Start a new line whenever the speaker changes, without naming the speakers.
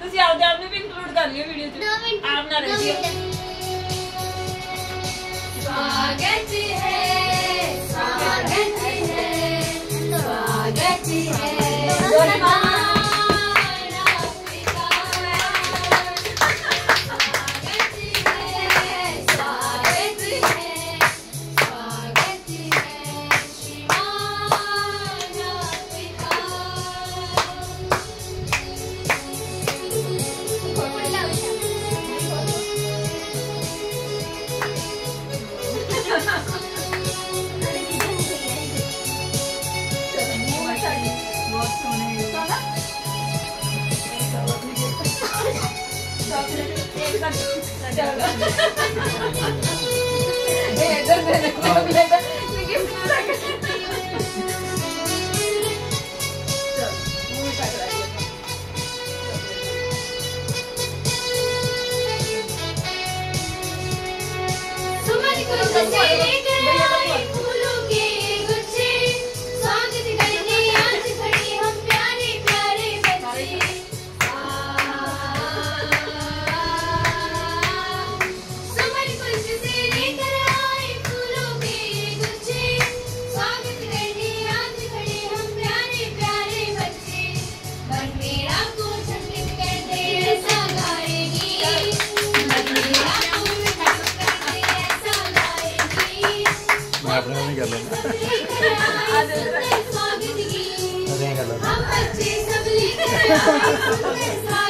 ਤੁਸੀਂ ਆਪਦੇ ਆਪ ਨੂੰ ਵੀ ਇੰਕਲੂਡ ਕਰ ਲਿਓ ਵੀਡੀਓ 'ਚ ਆਪ ਨਾ ਰਹਿ ਜਿਓ। स्वागत है स्वागत है स्वागत है
कर लेना